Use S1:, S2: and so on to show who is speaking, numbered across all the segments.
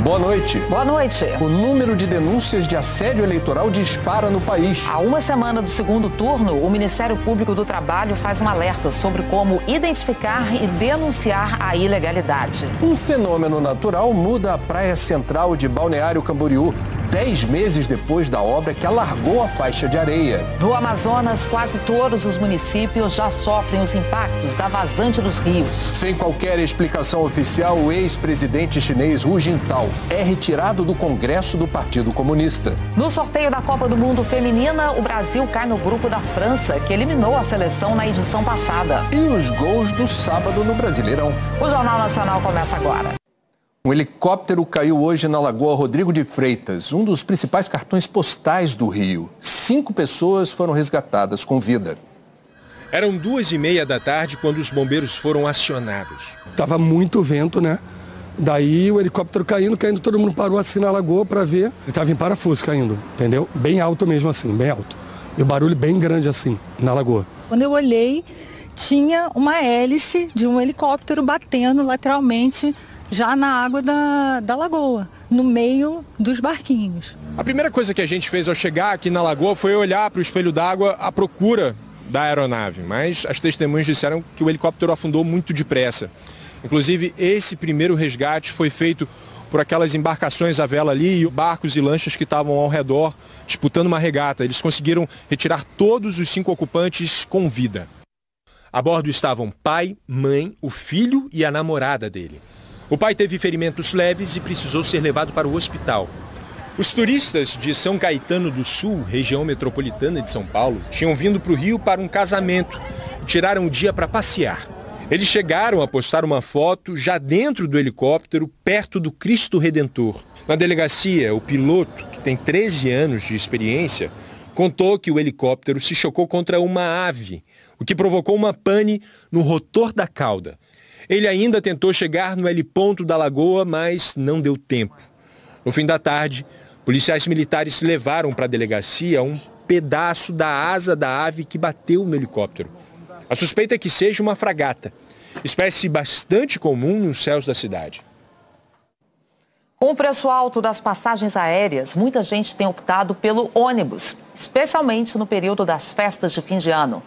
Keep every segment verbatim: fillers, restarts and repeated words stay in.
S1: Boa noite.
S2: Boa noite.
S1: O número de denúncias de assédio eleitoral dispara no país.
S2: Há uma semana do segundo turno, o Ministério Público do Trabalho faz um alerta sobre como identificar e denunciar a ilegalidade.
S1: Um fenômeno natural muda a praia central de Balneário Camboriú, dez meses depois da obra que alargou a faixa de areia.
S2: No Amazonas, quase todos os municípios já sofrem os impactos da vazante dos rios.
S1: Sem qualquer explicação oficial, o ex-presidente chinês Hu Jintao é retirado do Congresso do Partido Comunista.
S2: No sorteio da Copa do Mundo Feminina, o Brasil cai no grupo da França, que eliminou a seleção na edição passada.
S1: E os gols do sábado no Brasileirão.
S2: O Jornal Nacional começa agora.
S1: Um helicóptero caiu hoje na Lagoa Rodrigo de Freitas, um dos principais cartões postais do Rio. Cinco pessoas foram resgatadas com vida.
S3: Eram duas e meia da tarde quando os bombeiros foram acionados.
S4: Tava muito vento, né? Daí o helicóptero caindo, caindo, todo mundo parou assim na lagoa para ver. Ele estava em parafuso caindo, entendeu? Bem alto mesmo assim, bem alto. E o barulho bem grande assim, na lagoa.
S5: Quando eu olhei, tinha uma hélice de um helicóptero batendo lateralmente já na água da, da lagoa, no meio dos barquinhos.
S3: A primeira coisa que a gente fez ao chegar aqui na lagoa foi olhar para o espelho d'água à procura da aeronave, mas as testemunhas disseram que o helicóptero afundou muito depressa. Inclusive, esse primeiro resgate foi feito por aquelas embarcações à vela ali e barcos e lanchas que estavam ao redor disputando uma regata. Eles conseguiram retirar todos os cinco ocupantes com vida. A bordo estavam pai, mãe, o filho e a namorada dele. O pai teve ferimentos leves e precisou ser levado para o hospital. Os turistas de São Caetano do Sul, região metropolitana de São Paulo, tinham vindo para o Rio para um casamento e tiraram o dia para passear. Eles chegaram a postar uma foto já dentro do helicóptero, perto do Cristo Redentor. Na delegacia, o piloto, que tem treze anos de experiência, contou que o helicóptero se chocou contra uma ave, o que provocou uma pane no rotor da cauda. Ele ainda tentou chegar no heliponto da lagoa, mas não deu tempo. No fim da tarde, policiais militares levaram para a delegacia um pedaço da asa da ave que bateu no helicóptero. A suspeita é que seja uma fragata, espécie bastante comum nos céus da cidade.
S2: Com o preço alto das passagens aéreas, muita gente tem optado pelo ônibus, especialmente no período das festas de fim de ano.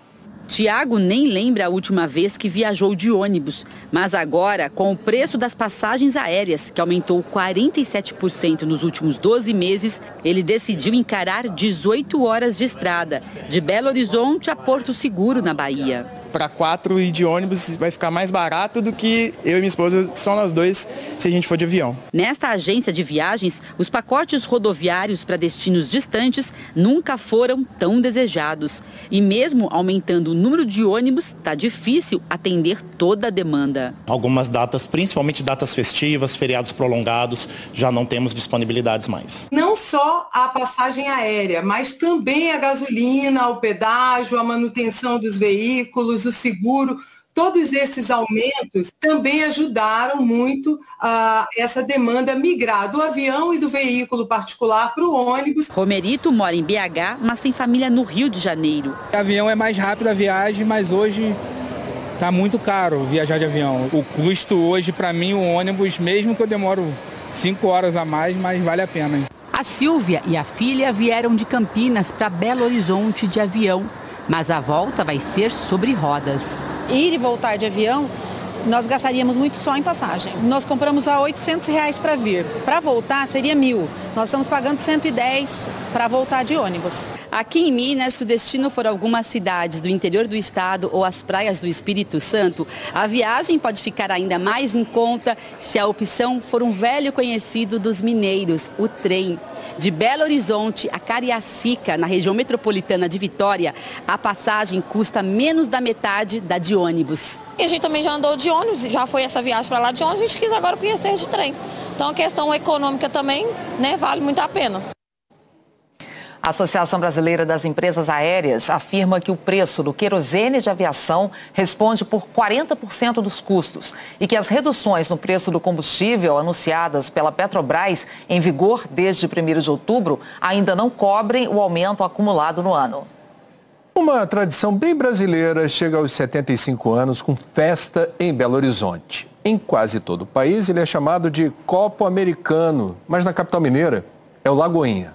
S6: Tiago nem lembra a última vez que viajou de ônibus, mas agora, com o preço das passagens aéreas, que aumentou quarenta e sete por cento nos últimos doze meses, ele decidiu encarar dezoito horas de estrada, de Belo Horizonte a Porto Seguro, na Bahia.
S7: Para quatro ir de ônibus vai ficar mais barato do que eu e minha esposa, só nós dois, se a gente for de avião.
S6: Nesta agência de viagens, os pacotes rodoviários para destinos distantes nunca foram tão desejados. E mesmo aumentando o número de ônibus, está difícil atender toda a demanda.
S8: Algumas datas, principalmente datas festivas, feriados prolongados, já não temos disponibilidades mais.
S9: Não só a passagem aérea, mas também a gasolina, o pedágio, a manutenção dos veículos, o seguro, todos esses aumentos também ajudaram muito a essa demanda migrar do avião e do veículo particular para o ônibus.
S6: Romerito mora em B H, mas tem família no Rio de Janeiro.
S10: O avião é mais rápido a viagem, mas hoje está muito caro viajar de avião. O custo hoje, para mim, o ônibus, mesmo que eu demoro cinco horas a mais, mas vale a pena.
S6: A Silvia e a filha vieram de Campinas para Belo Horizonte de avião. Mas a volta vai ser sobre rodas.
S5: Ir e voltar de avião, nós gastaríamos muito só em passagem. Nós compramos a oitocentos reais para vir. Para voltar seria mil. Nós estamos pagando cento e dez para voltar de ônibus.
S6: Aqui em Minas, se o destino for algumas cidades do interior do estado ou as praias do Espírito Santo, a viagem pode ficar ainda mais em conta se a opção for um velho conhecido dos mineiros, o trem. De Belo Horizonte a Cariacica, na região metropolitana de Vitória, a passagem custa menos da metade da de ônibus.
S11: E a gente também já andou de ônibus, já foi essa viagem para lá de ônibus, a gente quis agora conhecer de trem. Então a questão econômica também, né, vale muito a pena.
S2: A Associação Brasileira das Empresas Aéreas afirma que o preço do querosene de aviação responde por quarenta por cento dos custos e que as reduções no preço do combustível anunciadas pela Petrobras, em vigor desde primeiro de outubro, ainda não cobrem o aumento acumulado no ano.
S1: Uma tradição bem brasileira chega aos setenta e cinco anos com festa em Belo Horizonte. Em quase todo o país, ele é chamado de copo americano, mas na capital mineira é o Lagoinha.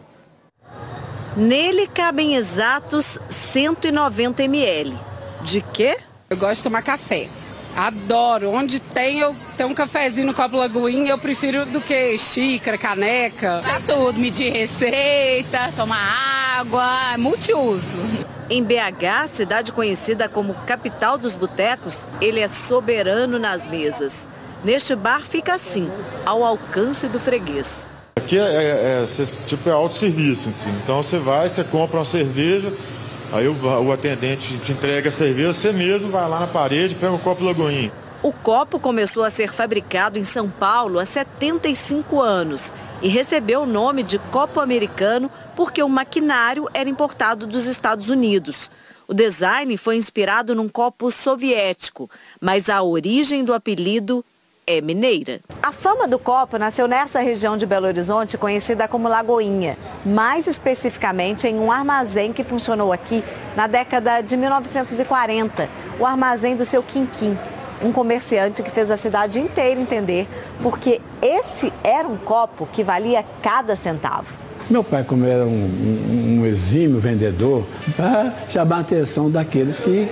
S12: Nele cabem exatos cento e noventa mililitros. De quê?
S13: Eu gosto de tomar café. Adoro. Onde tem, eu tenho um cafezinho no copo Lagoinha, eu prefiro do que xícara, caneca.
S14: Pra tudo, medir receita, tomar água, multiuso.
S12: Em B H, cidade conhecida como capital dos botecos, ele é soberano nas mesas. Neste bar fica assim, ao alcance do freguês.
S15: Aqui é, é, é tipo é autosserviço, assim. Então você vai, você compra uma cerveja, aí o, o atendente te entrega a cerveja, você mesmo vai lá na parede e pega um copo Lagoinha.
S12: O copo começou a ser fabricado em São Paulo há setenta e cinco anos e recebeu o nome de copo americano porque o maquinário era importado dos Estados Unidos. O design foi inspirado num copo soviético, mas a origem do apelido é mineira. A fama do copo nasceu nessa região de Belo Horizonte conhecida como Lagoinha, mais especificamente em um armazém que funcionou aqui na década de mil novecentos e quarenta, o armazém do seu Quinquim, um comerciante que fez a cidade inteira entender porque esse era um copo que valia cada centavo.
S16: Meu pai, como era um, um, um exímio vendedor, para chamar a atenção daqueles que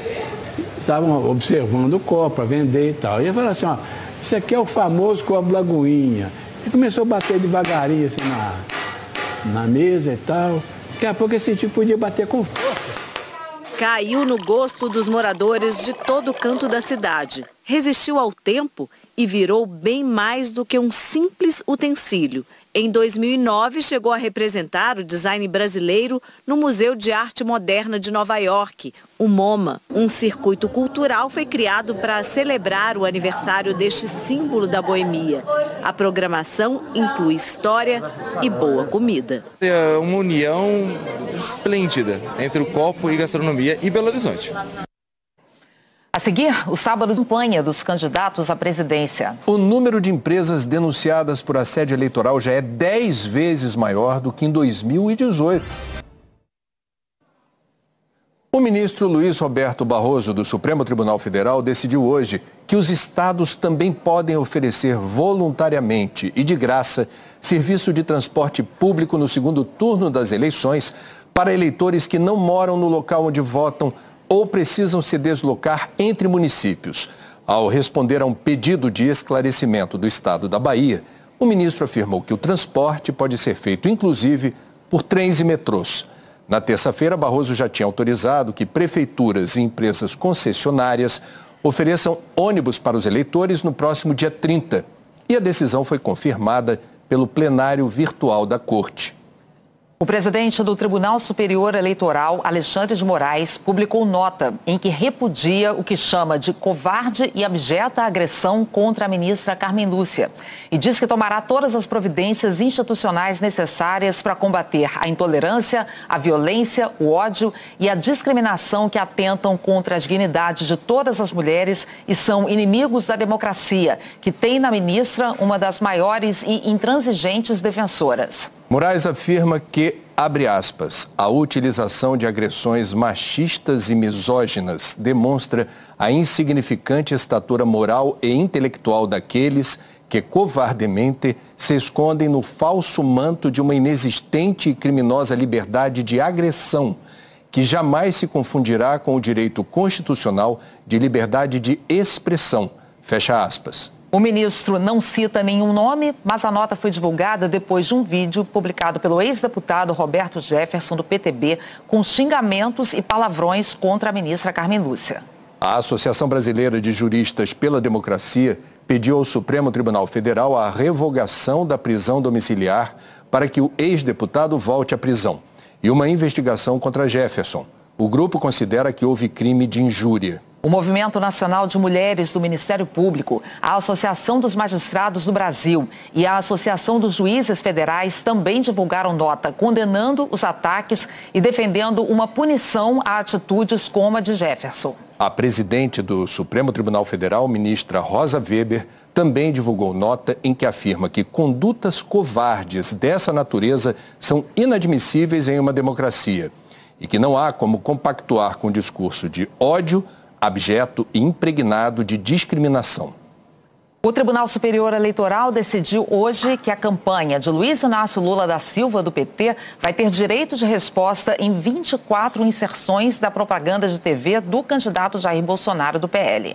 S16: estavam observando o copo, para vender e tal. E ele falou assim, ó, isso aqui é o famoso copo Lagoinha. E começou a bater devagarinho assim na, na mesa e tal. Daqui a pouco ele sentiu que podia bater com força.
S12: Caiu no gosto dos moradores de todo canto da cidade. Resistiu ao tempo e virou bem mais do que um simples utensílio. Em dois mil e nove, chegou a representar o design brasileiro no Museu de Arte Moderna de Nova York, o MoMA. Um circuito cultural foi criado para celebrar o aniversário deste símbolo da boemia. A programação inclui história e boa comida.
S17: É uma união esplêndida entre o copo e gastronomia e Belo Horizonte.
S2: A seguir, o sábado de campanha dos candidatos à presidência.
S1: O número de empresas denunciadas por assédio eleitoral já é dez vezes maior do que em dois mil e dezoito. O ministro Luiz Roberto Barroso, do Supremo Tribunal Federal, decidiu hoje que os estados também podem oferecer voluntariamente e de graça serviço de transporte público no segundo turno das eleições para eleitores que não moram no local onde votam ou precisam se deslocar entre municípios. Ao responder a um pedido de esclarecimento do estado da Bahia, o ministro afirmou que o transporte pode ser feito, inclusive, por trens e metrôs. Na terça-feira, Barroso já tinha autorizado que prefeituras e empresas concessionárias ofereçam ônibus para os eleitores no próximo dia trinta. E a decisão foi confirmada pelo plenário virtual da Corte.
S2: O presidente do Tribunal Superior Eleitoral, Alexandre de Moraes, publicou nota em que repudia o que chama de covarde e abjeta agressão contra a ministra Carmen Lúcia e diz que tomará todas as providências institucionais necessárias para combater a intolerância, a violência, o ódio e a discriminação que atentam contra a dignidade de todas as mulheres e são inimigos da democracia, que tem na ministra uma das maiores e intransigentes defensoras.
S1: Moraes afirma que, abre aspas, a utilização de agressões machistas e misóginas demonstra a insignificante estatura moral e intelectual daqueles que covardemente se escondem no falso manto de uma inexistente e criminosa liberdade de agressão, que jamais se confundirá com o direito constitucional de liberdade de expressão, fecha aspas.
S2: O ministro não cita nenhum nome, mas a nota foi divulgada depois de um vídeo publicado pelo ex-deputado Roberto Jefferson, do P T B, com xingamentos e palavrões contra a ministra Carmen Lúcia.
S1: A Associação Brasileira de Juristas pela Democracia pediu ao Supremo Tribunal Federal a revogação da prisão domiciliar para que o ex-deputado volte à prisão e uma investigação contra Jefferson. O grupo considera que houve crime de injúria.
S2: O Movimento Nacional de Mulheres do Ministério Público, a Associação dos Magistrados do Brasil e a Associação dos Juízes Federais também divulgaram nota condenando os ataques e defendendo uma punição a atitudes como a de Jefferson.
S1: A presidente do Supremo Tribunal Federal, ministra Rosa Weber, também divulgou nota em que afirma que condutas covardes dessa natureza são inadmissíveis em uma democracia e que não há como compactuar com o discurso de ódio, abjeto e impregnado de discriminação.
S2: O Tribunal Superior Eleitoral decidiu hoje que a campanha de Luiz Inácio Lula da Silva, do P T, vai ter direito de resposta em vinte e quatro inserções da propaganda de T V do candidato Jair Bolsonaro, do P L.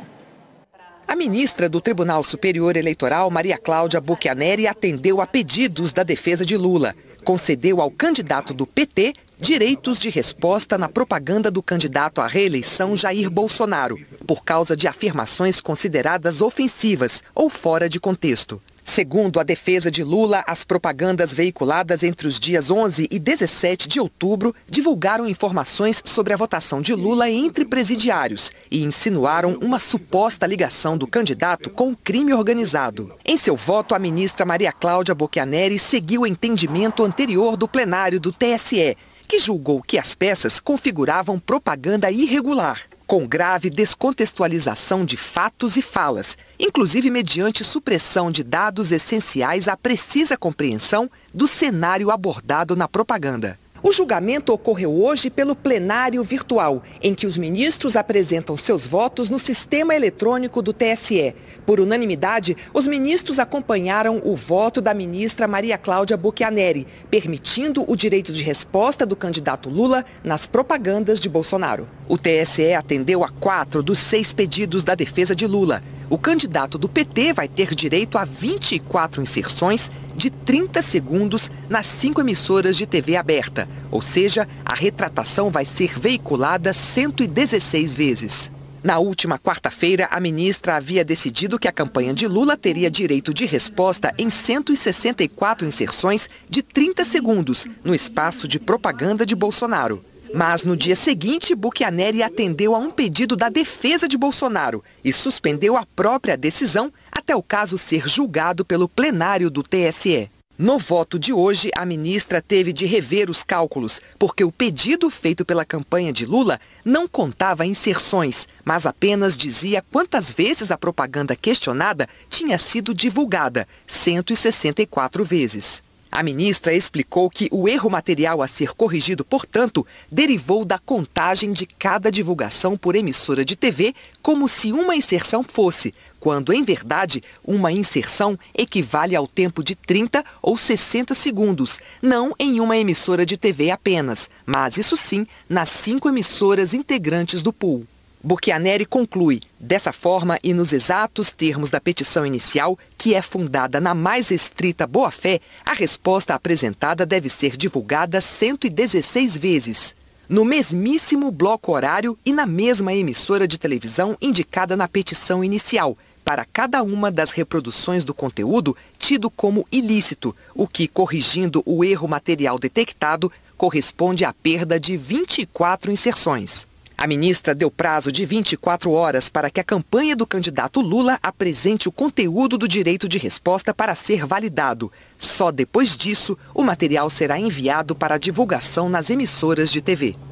S18: A ministra do Tribunal Superior Eleitoral, Maria Cláudia Bocchianeri, atendeu a pedidos da defesa de Lula. Concedeu ao candidato do P T direitos de resposta na propaganda do candidato à reeleição Jair Bolsonaro, por causa de afirmações consideradas ofensivas ou fora de contexto. Segundo a defesa de Lula, as propagandas veiculadas entre os dias onze e dezessete de outubro divulgaram informações sobre a votação de Lula entre presidiários e insinuaram uma suposta ligação do candidato com o crime organizado. Em seu voto, a ministra Maria Cláudia Bocchianeri seguiu o entendimento anterior do plenário do T S E, que julgou que as peças configuravam propaganda irregular, com grave descontextualização de fatos e falas, inclusive mediante supressão de dados essenciais à precisa compreensão do cenário abordado na propaganda. O julgamento ocorreu hoje pelo plenário virtual, em que os ministros apresentam seus votos no sistema eletrônico do T S E. Por unanimidade, os ministros acompanharam o voto da ministra Maria Cláudia Bocchianeri, permitindo o direito de resposta do candidato Lula nas propagandas de Bolsonaro. O T S E atendeu a quatro dos seis pedidos da defesa de Lula. O candidato do P T vai ter direito a vinte e quatro inserções de trinta segundos nas cinco emissoras de T V aberta, ou seja, a retratação vai ser veiculada cento e dezesseis vezes. Na última quarta-feira, a ministra havia decidido que a campanha de Lula teria direito de resposta em cento e sessenta e quatro inserções de trinta segundos no espaço de propaganda de Bolsonaro. Mas no dia seguinte, Bocchianeri atendeu a um pedido da defesa de Bolsonaro e suspendeu a própria decisão até o caso ser julgado pelo plenário do T S E. No voto de hoje, a ministra teve de rever os cálculos, porque o pedido feito pela campanha de Lula não contava inserções, mas apenas dizia quantas vezes a propaganda questionada tinha sido divulgada, cento e sessenta e quatro vezes. A ministra explicou que o erro material a ser corrigido, portanto, derivou da contagem de cada divulgação por emissora de T V, como se uma inserção fosse, quando, em verdade, uma inserção equivale ao tempo de trinta ou sessenta segundos, não em uma emissora de T V apenas, mas isso sim nas cinco emissoras integrantes do pool. Bocchianeri conclui, dessa forma e nos exatos termos da petição inicial, que é fundada na mais estrita boa-fé, a resposta apresentada deve ser divulgada cento e dezesseis vezes, no mesmíssimo bloco horário e na mesma emissora de televisão indicada na petição inicial, para cada uma das reproduções do conteúdo tido como ilícito, o que, corrigindo o erro material detectado, corresponde à perda de vinte e quatro inserções. A ministra deu prazo de vinte e quatro horas para que a campanha do candidato Lula apresente o conteúdo do direito de resposta para ser validado. Só depois disso, o material será enviado para divulgação nas emissoras de T V.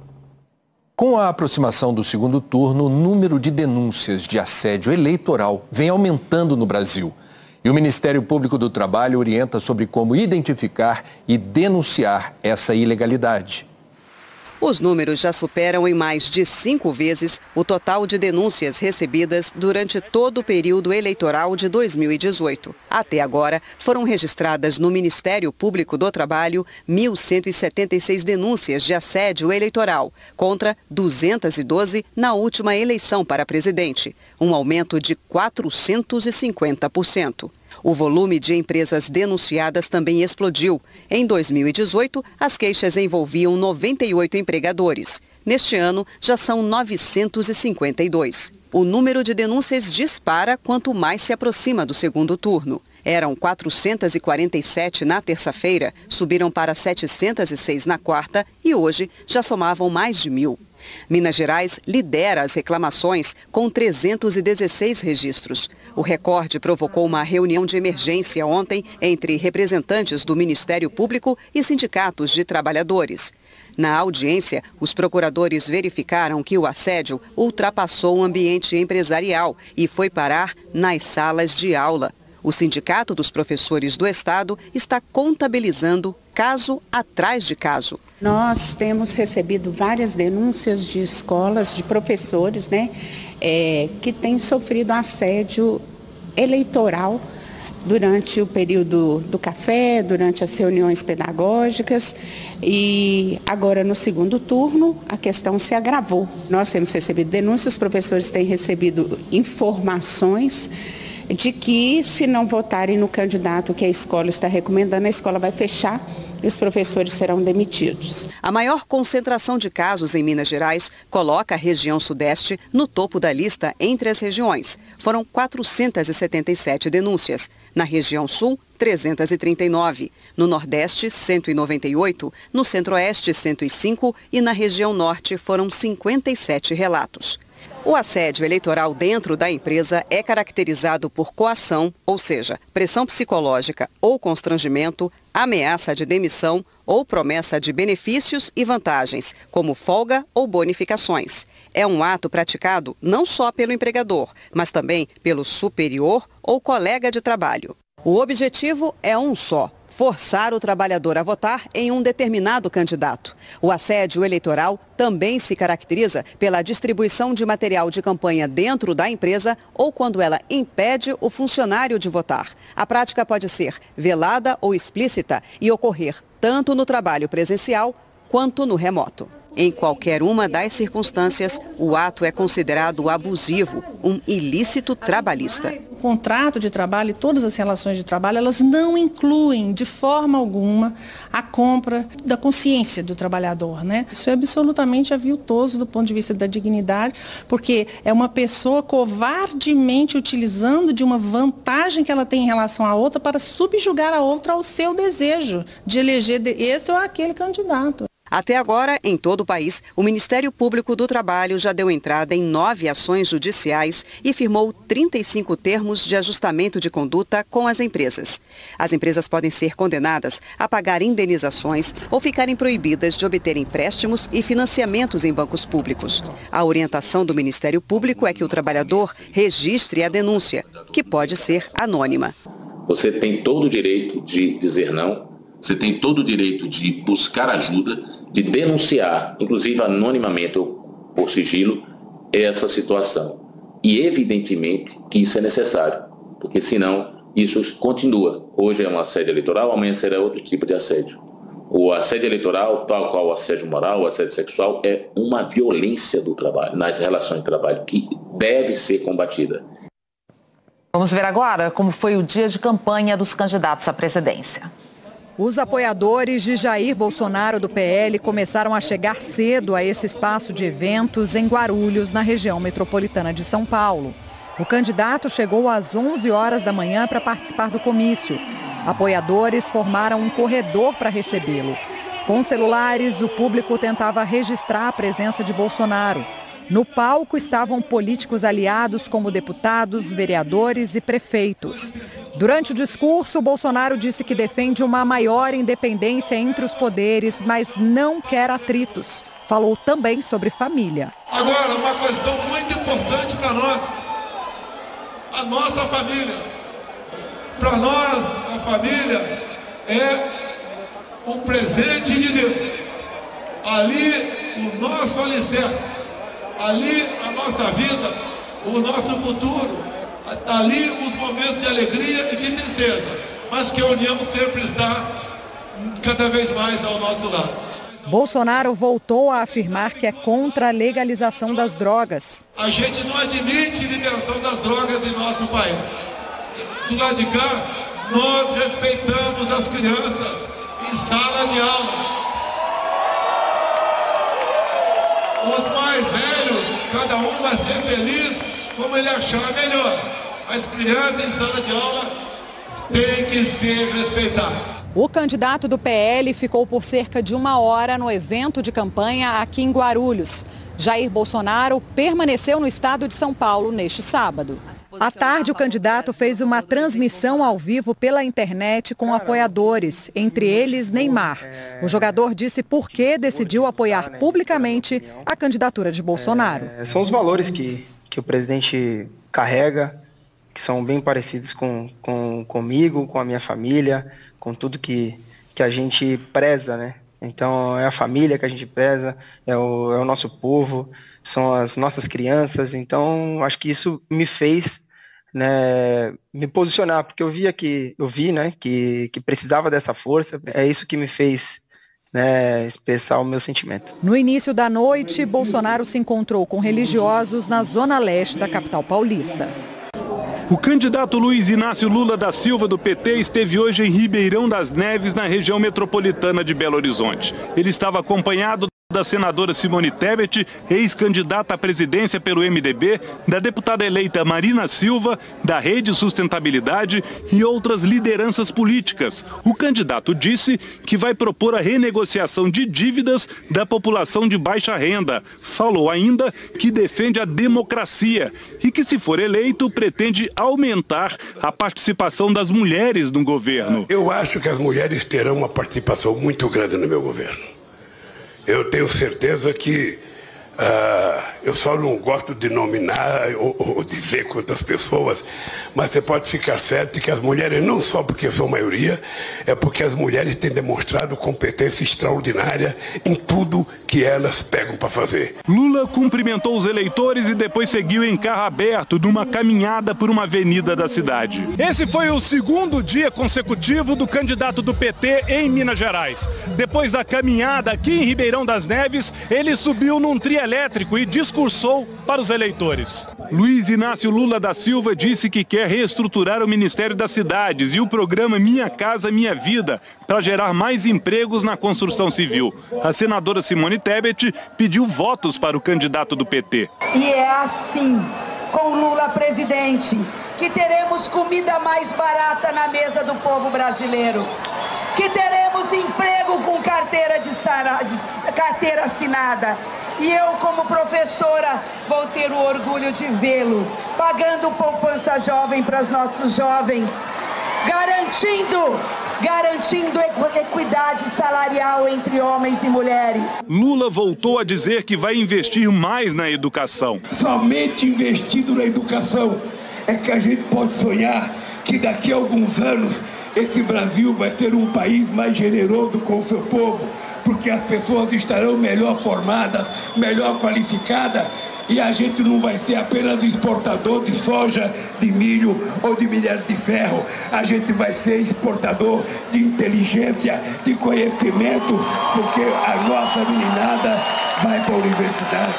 S1: Com a aproximação do segundo turno, o número de denúncias de assédio eleitoral vem aumentando no Brasil. E o Ministério Público do Trabalho orienta sobre como identificar e denunciar essa ilegalidade.
S19: Os números já superam em mais de cinco vezes o total de denúncias recebidas durante todo o período eleitoral de dois mil e dezoito. Até agora, foram registradas no Ministério Público do Trabalho mil cento e setenta e seis denúncias de assédio eleitoral, contra duzentas e doze na última eleição para presidente, um aumento de quatrocentos e cinquenta por cento. O volume de empresas denunciadas também explodiu. Em dois mil e dezoito, as queixas envolviam noventa e oito empregadores. Neste ano, já são novecentos e cinquenta e dois. O número de denúncias dispara quanto mais se aproxima do segundo turno. Eram quatrocentas e quarenta e sete na terça-feira, subiram para setecentas e seis na quarta e hoje já somavam mais de mil. Minas Gerais lidera as reclamações com trezentos e dezesseis registros. O recorde provocou uma reunião de emergência ontem entre representantes do Ministério Público e sindicatos de trabalhadores. Na audiência, os procuradores verificaram que o assédio ultrapassou o ambiente empresarial e foi parar nas salas de aula. O Sindicato dos Professores do Estado está contabilizando caso atrás de caso.
S20: Nós temos recebido várias denúncias de escolas, de professores, né, é, que têm sofrido assédio eleitoral, durante o período do café, durante as reuniões pedagógicas, e agora no segundo turno a questão se agravou. Nós temos recebido denúncias, os professores têm recebido informações de que, se não votarem no candidato que a escola está recomendando, a escola vai fechar e os professores serão demitidos.
S19: A maior concentração de casos em Minas Gerais coloca a região sudeste no topo da lista entre as regiões. Foram quatrocentas e setenta e sete denúncias. Na região sul, trezentas e trinta e nove. No nordeste, cento e noventa e oito. No centro-oeste, cento e cinco. E na região norte foram cinquenta e sete relatos. O assédio eleitoral dentro da empresa é caracterizado por coação, ou seja, pressão psicológica ou constrangimento, ameaça de demissão ou promessa de benefícios e vantagens, como folga ou bonificações. É um ato praticado não só pelo empregador, mas também pelo superior ou colega de trabalho. O objetivo é um só: forçar o trabalhador a votar em um determinado candidato. O assédio eleitoral também se caracteriza pela distribuição de material de campanha dentro da empresa ou quando ela impede o funcionário de votar. A prática pode ser velada ou explícita e ocorrer tanto no trabalho presencial quanto no remoto. Em qualquer uma das circunstâncias, o ato é considerado abusivo, um ilícito trabalhista.
S5: O contrato de trabalho e todas as relações de trabalho, elas não incluem de forma alguma a compra da consciência do trabalhador, né? Isso é absolutamente aviltoso do ponto de vista da dignidade, porque é uma pessoa covardemente utilizando de uma vantagem que ela tem em relação à outra para subjugar a outra ao seu desejo de eleger esse ou aquele candidato.
S19: Até agora, em todo o país, o Ministério Público do Trabalho já deu entrada em nove ações judiciais e firmou trinta e cinco termos de ajustamento de conduta com as empresas. As empresas podem ser condenadas a pagar indenizações ou ficarem proibidas de obter empréstimos e financiamentos em bancos públicos. A orientação do Ministério Público é que o trabalhador registre a denúncia, que pode ser anônima.
S21: Você tem todo o direito de dizer não, você tem todo o direito de buscar ajuda, de denunciar, inclusive anonimamente ou por sigilo, essa situação. E evidentemente que isso é necessário, porque senão isso continua. Hoje é um assédio eleitoral, amanhã será outro tipo de assédio. O assédio eleitoral, tal qual o assédio moral, o assédio sexual, é uma violência do trabalho, nas relações de trabalho, que deve ser combatida.
S2: Vamos ver agora como foi o dia de campanha dos candidatos à presidência.
S22: Os apoiadores de Jair Bolsonaro do P L começaram a chegar cedo a esse espaço de eventos em Guarulhos, na região metropolitana de São Paulo. O candidato chegou às onze horas da manhã para participar do comício. Apoiadores formaram um corredor para recebê-lo. Com celulares, o público tentava registrar a presença de Bolsonaro. No palco estavam políticos aliados como deputados, vereadores e prefeitos. Durante o discurso, Bolsonaro disse que defende uma maior independência entre os poderes, mas não quer atritos. Falou também sobre família.
S23: Agora, uma questão muito importante para nós, a nossa família. Para nós, a família é um presente de Deus. Ali, o nosso alicerce. Ali a nossa vida, o nosso futuro, ali os momentos de alegria e de tristeza, mas que a união sempre está cada vez mais ao nosso lado.
S22: Bolsonaro voltou a afirmar que é contra a legalização das drogas.
S23: A gente não admite liberação das drogas em nosso país. Do lado de cá, nós respeitamos as crianças em sala de aula. Os mais velhos, cada um vai ser feliz como ele achar melhor. As crianças em sala de aula têm que ser respeitadas.
S22: O candidato do P L ficou por cerca de uma hora no evento de campanha aqui em Guarulhos. Jair Bolsonaro permaneceu no estado de São Paulo neste sábado. À tarde, o candidato fez uma transmissão ao vivo pela internet com apoiadores, entre eles Neymar. O jogador disse por que decidiu apoiar publicamente a candidatura de Bolsonaro.
S24: É, são os valores que, que o presidente carrega, que são bem parecidos com, com, comigo, com a minha família, com tudo que, que a gente preza, né? Então é a família que a gente preza, é o, é o nosso povo, são as nossas crianças. Então acho que isso me fez né, me posicionar, porque eu via que eu vi, né, que, que precisava dessa força. É isso que me fez, né, expressar o meu sentimento.
S22: No início da noite, Bolsonaro se encontrou com religiosos na zona leste da capital paulista.
S3: O candidato Luiz Inácio Lula da Silva, do P T, esteve hoje em Ribeirão das Neves, na região metropolitana de Belo Horizonte. Ele estava acompanhado da senadora Simone Tebet, ex-candidata à presidência pelo M D B, da deputada eleita Marina Silva, da Rede Sustentabilidade e outras lideranças políticas. O candidato disse que vai propor a renegociação de dívidas da população de baixa renda. Falou ainda que defende a democracia e que, se for eleito, pretende aumentar a participação das mulheres no governo.
S4: Eu acho que as mulheres terão uma participação muito grande no meu governo. Eu tenho certeza que uh, eu só não gosto de nominar ou, ou dizer quantas pessoas, mas você pode ficar certo que as mulheres, não só porque são maioria, é porque as mulheres têm demonstrado competência extraordinária em tudo que elas pegam para fazer.
S3: Lula cumprimentou os eleitores e depois seguiu em carro aberto numa caminhada por uma avenida da cidade. Esse foi o segundo dia consecutivo do candidato do P T em Minas Gerais. Depois da caminhada aqui em Ribeirão das Neves, ele subiu num trio elétrico e discursou para os eleitores. Luiz Inácio Lula da Silva disse que quer reestruturar o Ministério das Cidades e o programa Minha Casa Minha Vida para gerar mais empregos na construção civil. A senadora Simone Tebet pediu votos para o candidato do P T.
S7: E é assim, com Lula presidente, que teremos comida mais barata na mesa do povo brasileiro, que teremos emprego com carteira, de sara, de carteira assinada. E eu, como professora, vou ter o orgulho de vê-lo pagando poupança jovem para os nossos jovens, garantindo, garantindo equidade salarial entre homens e mulheres.
S3: Lula voltou a dizer que vai investir mais na educação.
S4: Somente investindo na educação é que a gente pode sonhar que daqui a alguns anos esse Brasil vai ser um país mais generoso com o seu povo, porque as pessoas estarão melhor formadas, melhor qualificadas, e a gente não vai ser apenas exportador de soja, de milho ou de minério de ferro. A gente vai ser exportador de inteligência, de conhecimento, porque a nossa meninada vai para a universidade.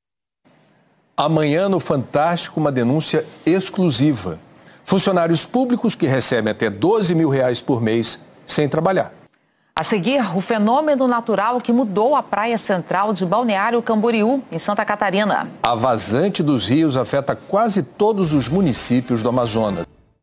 S1: Amanhã no Fantástico, uma denúncia exclusiva. Funcionários públicos que recebem até doze mil reais por mês sem trabalhar.
S2: A seguir, o fenômeno natural que mudou a praia central de Balneário Camboriú, em Santa Catarina.
S1: A vazante dos rios afeta quase todos os municípios do Amazonas.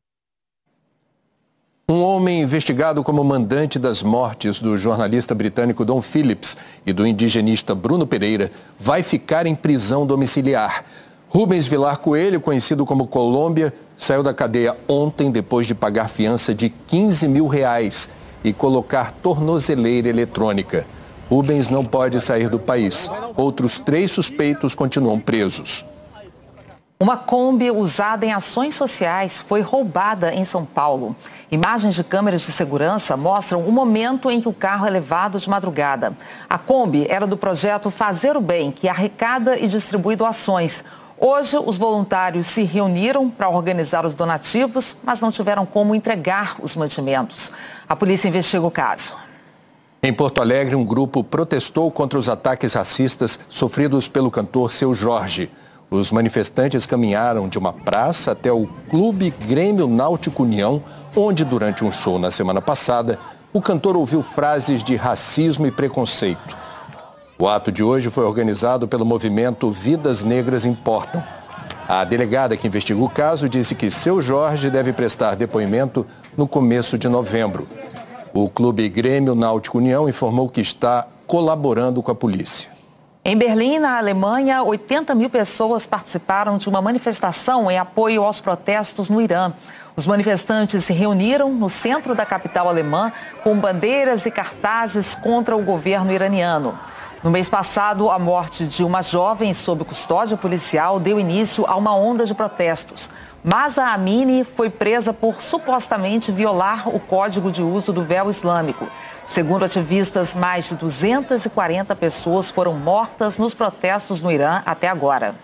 S1: Um homem investigado como mandante das mortes do jornalista britânico Dom Phillips e do indigenista Bruno Pereira vai ficar em prisão domiciliar. Rubens Vilar Coelho, conhecido como Colômbia, saiu da cadeia ontem depois de pagar fiança de quinze mil reais e colocar tornozeleira eletrônica. Rubens não pode sair do país. Outros três suspeitos continuam presos.
S2: Uma Kombi usada em ações sociais foi roubada em São Paulo. Imagens de câmeras de segurança mostram o momento em que o carro é levado de madrugada. A Kombi era do projeto Fazer o Bem, que arrecada e distribui doações. Hoje, os voluntários se reuniram para organizar os donativos, mas não tiveram como entregar os mantimentos. A polícia investiga o caso.
S1: Em Porto Alegre, um grupo protestou contra os ataques racistas sofridos pelo cantor Seu Jorge. Os manifestantes caminharam de uma praça até o Clube Grêmio Náutico União, onde, durante um show na semana passada, o cantor ouviu frases de racismo e preconceito. O ato de hoje foi organizado pelo movimento Vidas Negras Importam. A delegada que investiga o caso disse que Seu Jorge deve prestar depoimento no começo de novembro. O Clube Grêmio Náutico União informou que está colaborando com a polícia.
S2: Em Berlim, na Alemanha, oitenta mil pessoas participaram de uma manifestação em apoio aos protestos no Irã. Os manifestantes se reuniram no centro da capital alemã com bandeiras e cartazes contra o governo iraniano. No mês passado, a morte de uma jovem sob custódia policial deu início a uma onda de protestos. Mahsa Amini foi presa por supostamente violar o código de uso do véu islâmico. Segundo ativistas, mais de duzentas e quarenta pessoas foram mortas nos protestos no Irã até agora.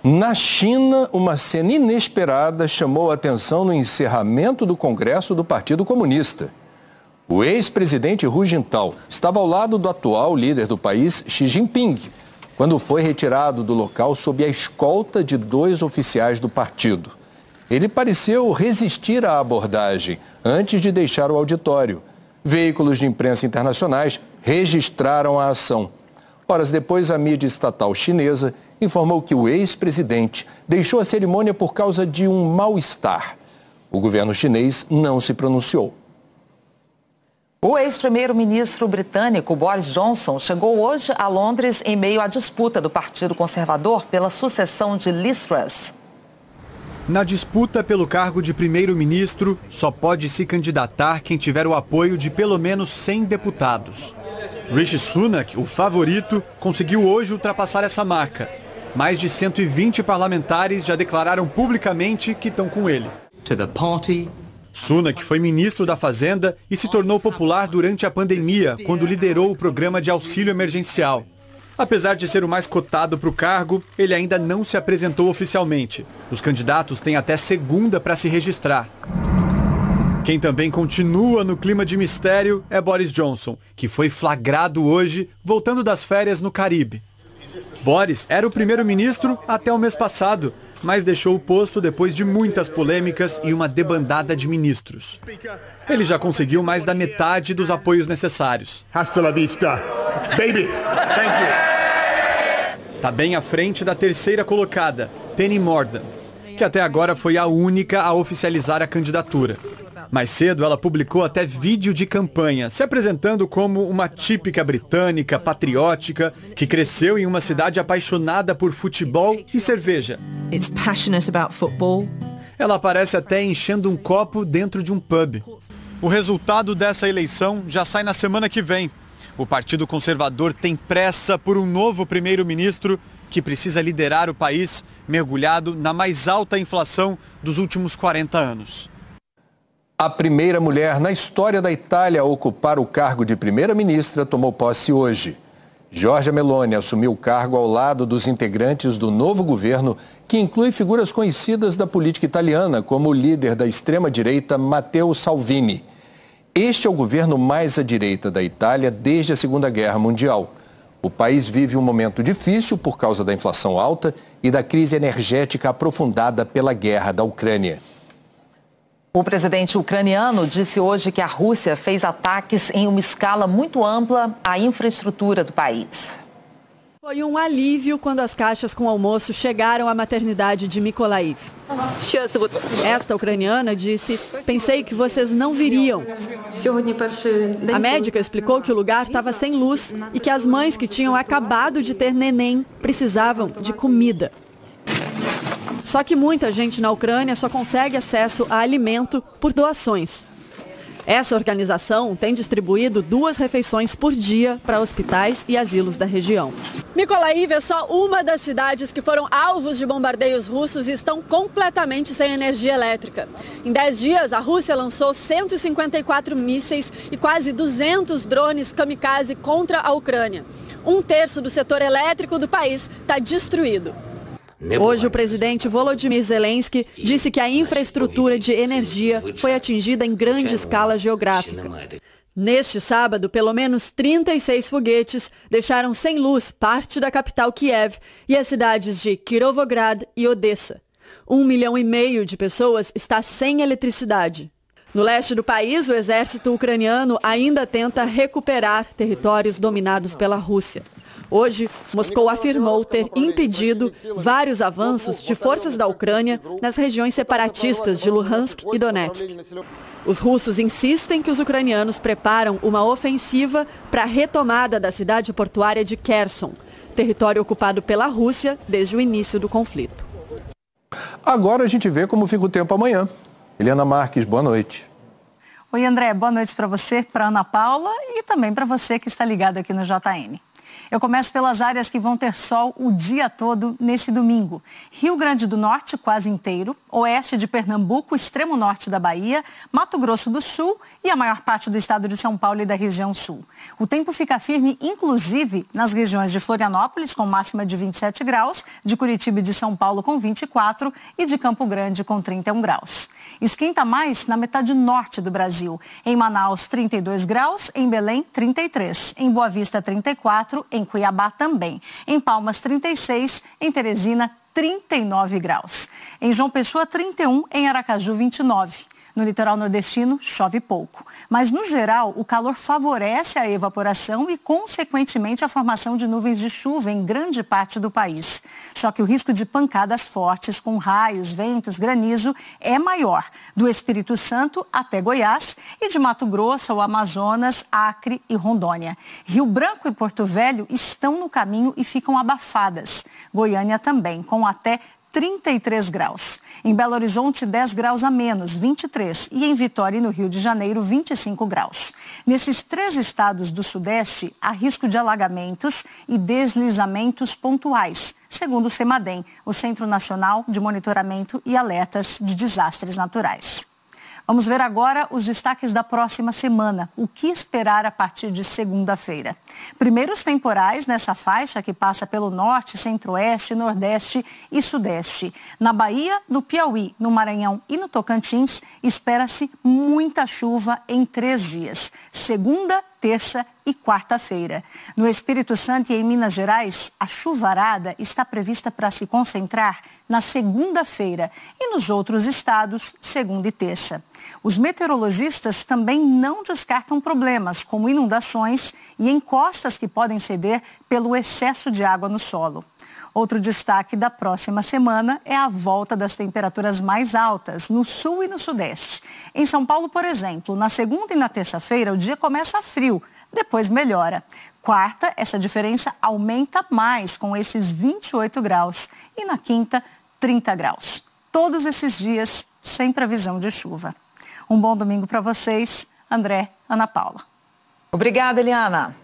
S1: Na China, uma cena inesperada chamou a atenção no encerramento do Congresso do Partido Comunista. O ex-presidente Hu Jintao estava ao lado do atual líder do país, Xi Jinping, quando foi retirado do local sob a escolta de dois oficiais do partido. Ele pareceu resistir à abordagem antes de deixar o auditório. Veículos de imprensa internacionais registraram a ação. Horas depois, a mídia estatal chinesa informou que o ex-presidente deixou a cerimônia por causa de um mal-estar. O governo chinês não se pronunciou.
S2: O ex-primeiro-ministro britânico Boris Johnson chegou hoje a Londres em meio à disputa do Partido Conservador pela sucessão de Liz Truss.
S6: Na disputa pelo cargo de primeiro-ministro, só pode se candidatar quem tiver o apoio de pelo menos cem deputados. Rishi Sunak, o favorito, conseguiu hoje ultrapassar essa marca. Mais de cento e vinte parlamentares já declararam publicamente que estão com ele. To the party. Sunak foi ministro da Fazenda e se tornou popular durante a pandemia, quando liderou o programa de auxílio emergencial. Apesar de ser o mais cotado para o cargo, ele ainda não se apresentou oficialmente. Os candidatos têm até segunda para se registrar. Quem também continua no clima de mistério é Boris Johnson, que foi flagrado hoje voltando das férias no Caribe. Boris era o primeiro-ministro até o mês passado, mas deixou o posto depois de muitas polêmicas e uma debandada de ministros. Ele já conseguiu mais da metade dos apoios necessários. Hasta la vista, baby. Thank you. Tá bem à frente da terceira colocada, Penny Mordaunt, que até agora foi a única a oficializar a candidatura. Mais cedo, ela publicou até vídeo de campanha, se apresentando como uma típica britânica patriótica que cresceu em uma cidade apaixonada por futebol e cerveja.
S8: It's passionate about football.
S6: Ela aparece até enchendo um copo dentro de um pub. O resultado dessa eleição já sai na semana que vem. O Partido Conservador tem pressa por um novo primeiro-ministro que precisa liderar o país mergulhado na mais alta inflação dos últimos quarenta anos.
S1: A primeira mulher na história da Itália a ocupar o cargo de primeira-ministra tomou posse hoje. Giorgia Meloni assumiu o cargo ao lado dos integrantes do novo governo, que inclui figuras conhecidas da política italiana, como o líder da extrema-direita Matteo Salvini. Este é o governo mais à direita da Itália desde a Segunda Guerra Mundial. O país vive um momento difícil por causa da inflação alta e da crise energética aprofundada pela guerra da Ucrânia.
S2: O presidente ucraniano disse hoje que a Rússia fez ataques em uma escala muito ampla à infraestrutura do país.
S9: Foi um alívio quando as caixas com almoço chegaram à maternidade de Mykolaiv. Esta ucraniana disse: "Pensei que vocês não viriam." A médica explicou que o lugar estava sem luz e que as mães que tinham acabado de ter neném precisavam de comida. Só que muita gente na Ucrânia só consegue acesso a alimento por doações. Essa organização tem distribuído duas refeições por dia para hospitais e asilos da região. Mykolaiv é só uma das cidades que foram alvos de bombardeios russos e estão completamente sem energia elétrica. Em dez dias, a Rússia lançou cento e cinquenta e quatro mísseis e quase duzentos drones kamikaze contra a Ucrânia. Um terço do setor elétrico do país está destruído. Hoje, o presidente Volodymyr Zelensky disse que a infraestrutura de energia foi atingida em grande escala geográfica. Neste sábado, pelo menos trinta e seis foguetes deixaram sem luz parte da capital Kiev e as cidades de Kirovograd e Odessa. Um milhão e meio de pessoas está sem eletricidade. No leste do país, o exército ucraniano ainda tenta recuperar territórios dominados pela Rússia. Hoje, Moscou afirmou ter impedido vários avanços de forças da Ucrânia nas regiões separatistas de Luhansk e Donetsk. Os russos insistem que os ucranianos preparam uma ofensiva para a retomada da cidade portuária de Kherson, território ocupado pela Rússia desde o início do conflito.
S1: Agora a gente vê como fica o tempo amanhã. Eliana Marques, boa noite.
S10: Oi, André, boa noite para você, para Ana Paula e também para você que está ligado aqui no J N. Eu começo pelas áreas que vão ter sol o dia todo nesse domingo. Rio Grande do Norte, quase inteiro, oeste de Pernambuco, extremo norte da Bahia, Mato Grosso do Sul e a maior parte do estado de São Paulo e da região sul. O tempo fica firme, inclusive, nas regiões de Florianópolis, com máxima de vinte e sete graus, de Curitiba e de São Paulo com vinte e quatro e de Campo Grande com trinta e um graus. Esquenta mais na metade norte do Brasil. Em Manaus, trinta e dois graus, em Belém, trinta e três, em Boa Vista, trinta e quatro, em Cuiabá também, em Palmas, trinta e seis, em Teresina, trinta e nove graus. Em João Pessoa, trinta e um, em Aracaju, vinte e nove. No litoral nordestino, chove pouco. Mas, no geral, o calor favorece a evaporação e, consequentemente, a formação de nuvens de chuva em grande parte do país. Só que o risco de pancadas fortes, com raios, ventos, granizo, é maior. Do Espírito Santo até Goiás e de Mato Grosso ao Amazonas, Acre e Rondônia. Rio Branco e Porto Velho estão no caminho e ficam abafadas. Goiânia também, com até trinta e três graus. Em Belo Horizonte, dez graus a menos, vinte e três. E em Vitória e no Rio de Janeiro, vinte e cinco graus. Nesses três estados do Sudeste, há risco de alagamentos e deslizamentos pontuais, segundo o CEMADEM, o Centro Nacional de Monitoramento e Alertas de Desastres Naturais. Vamos ver agora os destaques da próxima semana. O que esperar a partir de segunda-feira? Primeiros temporais nessa faixa que passa pelo norte, centro-oeste, nordeste e sudeste. Na Bahia, no Piauí, no Maranhão e no Tocantins, espera-se muita chuva em três dias. Segunda, terça e quarta-feira. No Espírito Santo e em Minas Gerais, a chuvarada está prevista para se concentrar na segunda-feira e nos outros estados, segunda e terça. Os meteorologistas também não descartam problemas, como inundações e encostas que podem ceder pelo excesso de água no solo. Outro destaque da próxima semana é a volta das temperaturas mais altas no sul e no sudeste. Em São Paulo, por exemplo, na segunda e na terça-feira o dia começa frio, depois melhora. Quarta, essa diferença aumenta mais com esses vinte e oito graus e na quinta, trinta graus. Todos esses dias sem previsão de chuva. Um bom domingo para vocês. André, Ana Paula.
S2: Obrigada, Eliana.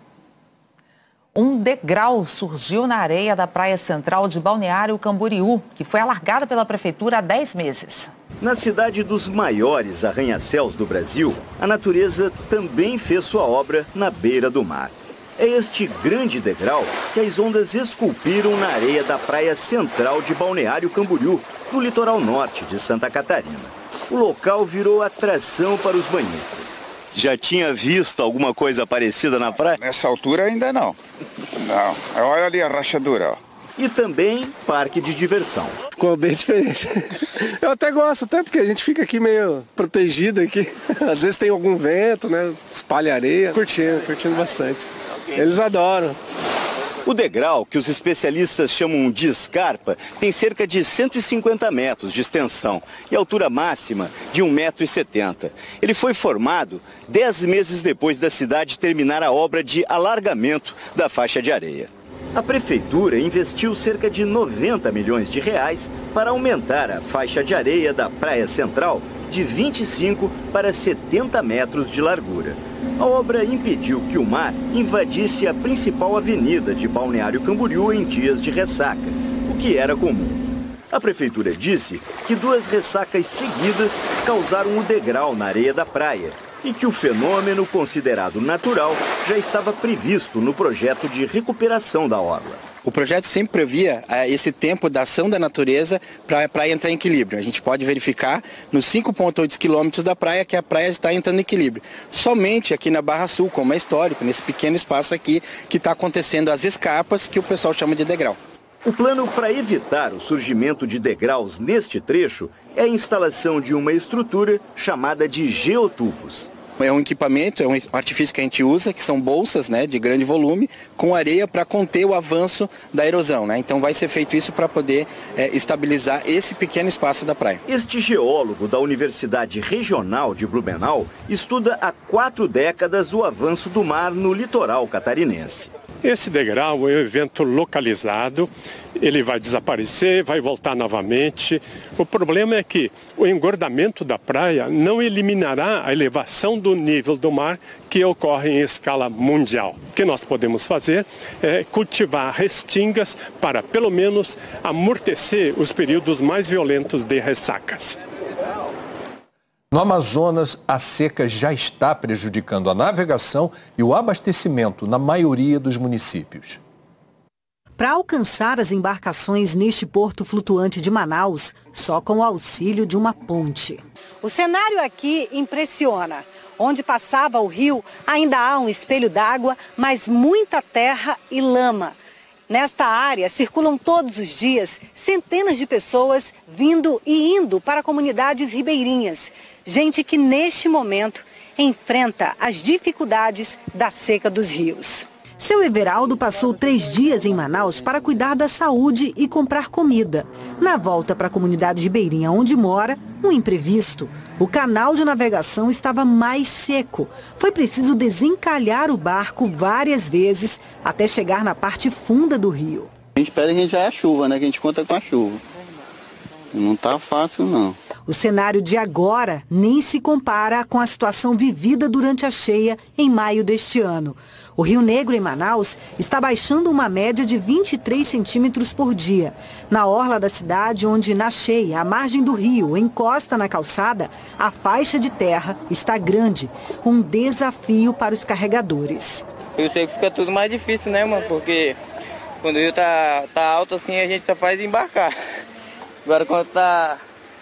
S2: Um degrau surgiu na areia da praia central de Balneário Camboriú, que foi alargada pela prefeitura há dez meses.
S11: Na cidade dos maiores arranha-céus do Brasil, a natureza também fez sua obra na beira do mar. É este grande degrau que as ondas esculpiram na areia da praia central de Balneário Camboriú, no litoral norte de Santa Catarina. O local virou atração para os banhistas. Já tinha visto alguma coisa parecida na praia?
S13: Nessa altura ainda não. Não. Olha ali a rachadura, ó.
S11: E também parque de diversão.
S14: Ficou bem diferente. Eu até gosto, até porque a gente fica aqui meio protegido aqui. Às vezes tem algum vento, né? Espalha areia. Curtindo, curtindo bastante. Eles adoram.
S11: O degrau, que os especialistas chamam de escarpa, tem cerca de cento e cinquenta metros de extensão e altura máxima de um metro e setenta. Ele foi formado dez meses depois da cidade terminar a obra de alargamento da faixa de areia. A prefeitura investiu cerca de noventa milhões de reais para aumentar a faixa de areia da Praia Central de vinte e cinco para setenta metros de largura. A obra impediu que o mar invadisse a principal avenida de Balneário Camboriú em dias de ressaca, o que era comum. A prefeitura disse que duas ressacas seguidas causaram o degrau na areia da praia e que o fenômeno, considerado natural, já estava previsto no projeto de recuperação da orla.
S25: O projeto sempre previa uh, esse tempo da ação da natureza para a praia entrar em equilíbrio. A gente pode verificar nos cinco vírgula oito quilômetros da praia que a praia está entrando em equilíbrio. Somente aqui na Barra Sul, como é histórico, nesse pequeno espaço aqui, que está acontecendo as escarpas, que o pessoal chama de degrau.
S11: O plano para evitar o surgimento de degraus neste trecho é a instalação de uma estrutura chamada de geotubos.
S25: É um equipamento, é um artifício que a gente usa, que são bolsas, né, de grande volume, com areia para conter o avanço da erosão, né? Então vai ser feito isso para poder é, estabilizar esse pequeno espaço da praia.
S11: Este geólogo da Universidade Regional de Blumenau estuda há quatro décadas o avanço do mar no litoral catarinense.
S12: Esse degrau é um evento localizado, ele vai desaparecer, vai voltar novamente. O problema é que o engordamento da praia não eliminará a elevação do nível do mar que ocorre em escala mundial. O que nós podemos fazer é cultivar restingas para, pelo menos, amortecer os períodos mais violentos de ressacas.
S1: No Amazonas, a seca já está prejudicando a navegação e o abastecimento na maioria dos municípios.
S15: Para alcançar as embarcações neste porto flutuante de Manaus, só com o auxílio de uma ponte.
S16: O cenário aqui impressiona. Onde passava o rio, ainda há um espelho d'água, mas muita terra e lama. Nesta área circulam todos os dias centenas de pessoas vindo e indo para comunidades ribeirinhas. Gente que neste momento enfrenta as dificuldades da seca dos rios.
S15: Seu Everaldo passou três dias em Manaus para cuidar da saúde e comprar comida. Na volta para a comunidade ribeirinha onde mora, um imprevisto. O canal de navegação estava mais seco. Foi preciso desencalhar o barco várias vezes até chegar na parte funda do rio.
S17: A gente espera que já é a chuva, né? Que a gente conta com a chuva. Não tá fácil, não.
S15: O cenário de agora nem se compara com a situação vivida durante a cheia em maio deste ano. O Rio Negro, em Manaus, está baixando uma média de vinte e três centímetros por dia. Na orla da cidade, onde na cheia, a margem do rio encosta na calçada, a faixa de terra está grande. Um desafio para os carregadores.
S18: Eu sei que fica tudo mais difícil, né, mano? Porque quando o rio tá, tá alto assim, a gente só faz embarcar. Agora quando tá,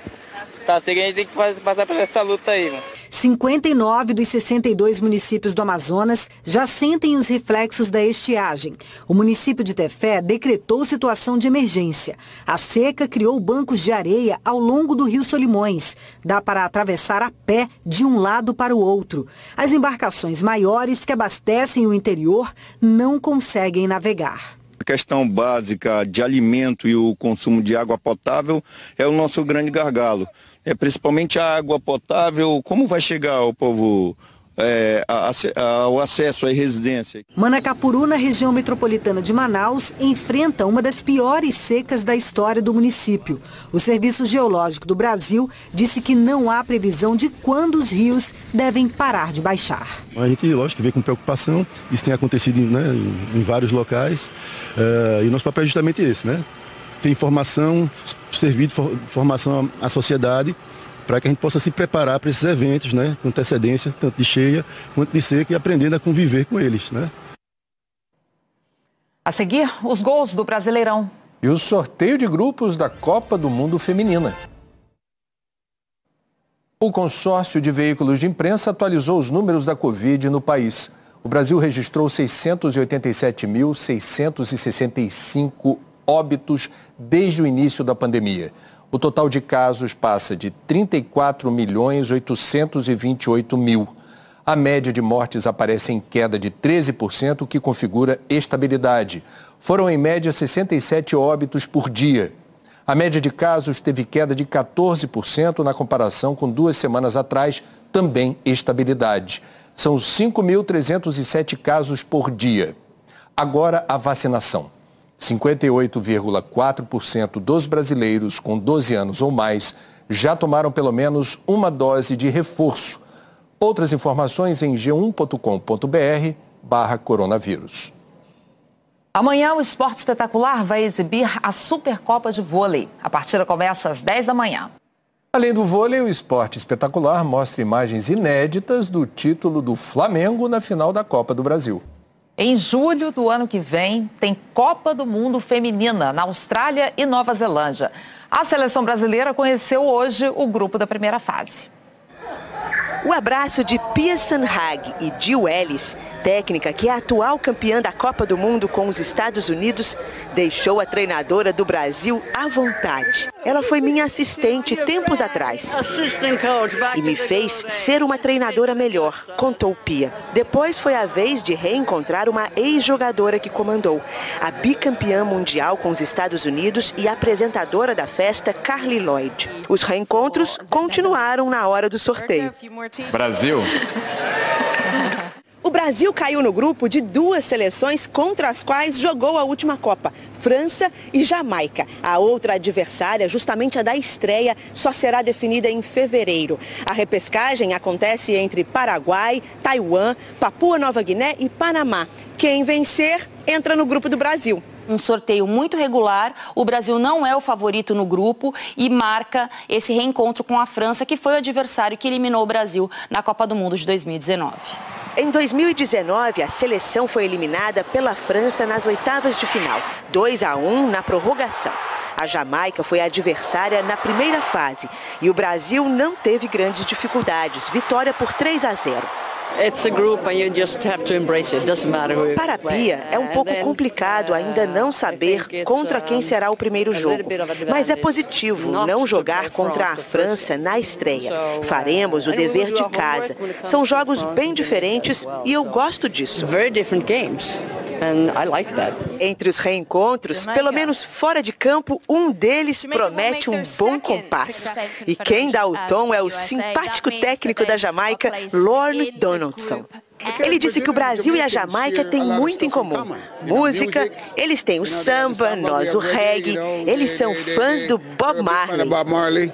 S18: tá seco, a gente tem que fazer, passar por essa luta aí, mano.
S15: cinquenta e nove dos sessenta e dois municípios do Amazonas já sentem os reflexos da estiagem. O município de Tefé decretou situação de emergência. A seca criou bancos de areia ao longo do rio Solimões. Dá para atravessar a pé de um lado para o outro. As embarcações maiores que abastecem o interior não conseguem navegar.
S13: A questão básica de alimento e o consumo de água potável é o nosso grande gargalo. É principalmente a água potável, como vai chegar ao povo é, a, a, o acesso à residência?
S15: Manacapuru, na região metropolitana de Manaus, enfrenta uma das piores secas da história do município. O Serviço Geológico do Brasil disse que não há previsão de quando os rios devem parar de baixar.
S26: A gente, lógico, vê com preocupação, isso tem acontecido, né, em vários locais, uh, e o nosso papel é justamente esse, né? Ter informação, servir de formação à sociedade, para que a gente possa se preparar para esses eventos, né, com antecedência, tanto de cheia quanto de seca, e aprendendo a conviver com eles, né?
S2: A seguir, os gols do Brasileirão.
S1: E o sorteio de grupos da Copa do Mundo Feminina. O consórcio de veículos de imprensa atualizou os números da Covid no país. O Brasil registrou seiscentos e oitenta e sete mil, seiscentos e sessenta e cinco óbitos desde o início da pandemia. O total de casos passa de trinta e quatro milhões, oitocentos e vinte e oito mil. A média de mortes aparece em queda de treze por cento, o que configura estabilidade. Foram, em média, sessenta e sete óbitos por dia. A média de casos teve queda de quatorze por cento na comparação com duas semanas atrás, também estabilidade. São cinco mil trezentos e sete casos por dia. Agora, a vacinação. cinquenta e oito vírgula quatro por cento dos brasileiros com doze anos ou mais já tomaram pelo menos uma dose de reforço. Outras informações em g um ponto com ponto br barra coronavírus.
S2: Amanhã o Esporte Espetacular vai exibir a Supercopa de Vôlei. A partida começa às dez da manhã.
S1: Além do vôlei, o Esporte Espetacular mostra imagens inéditas do título do Flamengo na final da Copa do Brasil.
S2: Em julho do ano que vem, tem Copa do Mundo Feminina na Austrália e Nova Zelândia. A seleção brasileira conheceu hoje o grupo da primeira fase.
S27: O abraço de Pia Sundhage e Jill Ellis, técnica que é a atual campeã da Copa do Mundo com os Estados Unidos, deixou a treinadora do Brasil à vontade. Ela foi minha assistente tempos atrás e me fez ser uma treinadora melhor, contou Pia. Depois foi a vez de reencontrar uma ex-jogadora que comandou, a bicampeã mundial com os Estados Unidos e apresentadora da festa, Carly Lloyd. Os reencontros continuaram na hora do sorteio.
S28: Brasil.
S27: O Brasil Brasil caiu no grupo de duas seleções contra as quais jogou a última Copa, França e Jamaica. A outra adversária, justamente a da estreia, só será definida em fevereiro. A repescagem acontece entre Paraguai, Taiwan, Papua Nova Guiné e Panamá. Quem vencer entra no grupo do Brasil.
S5: Um sorteio muito regular, o Brasil não é o favorito no grupo e marca esse reencontro com a França, que foi o adversário que eliminou o Brasil na Copa do Mundo de dois mil e dezenove.
S27: Em dois mil e dezenove, a seleção foi eliminada pela França nas oitavas de final, dois a um na prorrogação. A Jamaica foi a adversária na primeira fase e o Brasil não teve grandes dificuldades, vitória por três a zero. Para a Pia, é um pouco complicado ainda não saber contra quem será o primeiro jogo. Mas é positivo não jogar contra a França na estreia. Faremos o dever de casa. São jogos bem diferentes e eu gosto disso. Entre os reencontros, pelo menos fora de campo, um deles promete um bom compasso. E quem dá o tom é o simpático técnico da Jamaica, Lorne Donaldson. Ele disse que o Brasil e a Jamaica têm muito em comum. Música, eles têm o samba, nós o reggae, eles são fãs do Bob Marley.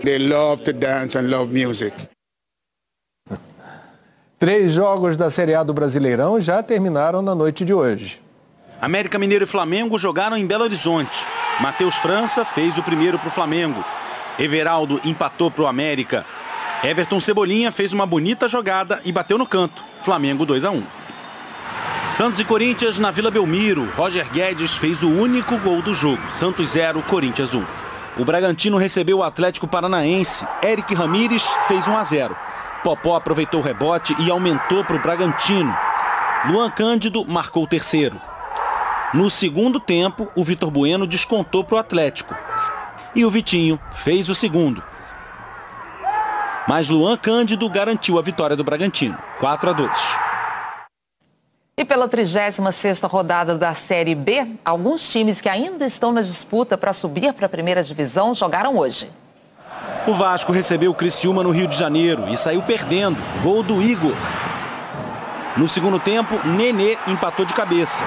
S1: Três jogos da Série A do Brasileirão já terminaram na noite de hoje.
S19: América Mineiro e Flamengo jogaram em Belo Horizonte. Matheus França fez o primeiro para o Flamengo. Everaldo empatou para o América. Everton Cebolinha fez uma bonita jogada e bateu no canto. Flamengo dois a um. Santos e Corinthians na Vila Belmiro. Roger Guedes fez o único gol do jogo. Santos zero, Corinthians um. O Bragantino recebeu o Atlético Paranaense. Eric Ramírez fez um a zero. Popó aproveitou o rebote e aumentou para o Bragantino. Luan Cândido marcou o terceiro. No segundo tempo, o Vitor Bueno descontou para o Atlético. E o Vitinho fez o segundo. Mas Luan Cândido garantiu a vitória do Bragantino, quatro a dois.
S2: E pela trigésima sexta rodada da Série B, alguns times que ainda estão na disputa para subir para a primeira divisão jogaram hoje.
S19: O Vasco recebeu o Criciúma no Rio de Janeiro e saiu perdendo. Gol do Igor. No segundo tempo, Nenê empatou de cabeça.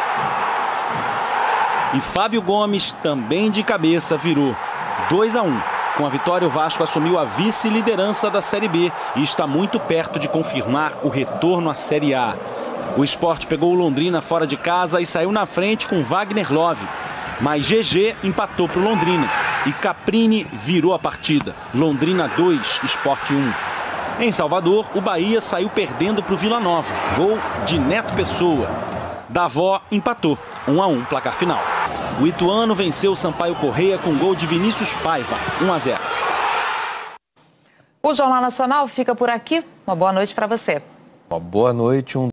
S19: E Fábio Gomes, também de cabeça, virou dois a um. Com a vitória, o Vasco assumiu a vice-liderança da Série B e está muito perto de confirmar o retorno à Série A. O Sport pegou o Londrina fora de casa e saiu na frente com Wagner Love. Mas G G empatou para o Londrina e Caprini virou a partida. Londrina dois, Sport um. Em Salvador, o Bahia saiu perdendo para o Vila Nova. Gol de Neto Pessoa. Davó empatou, um a um, placar final. O Ituano venceu o Sampaio Correia com gol de Vinícius Paiva, um a zero.
S2: O Jornal Nacional fica por aqui. Uma boa noite para você.
S1: Uma boa noite, um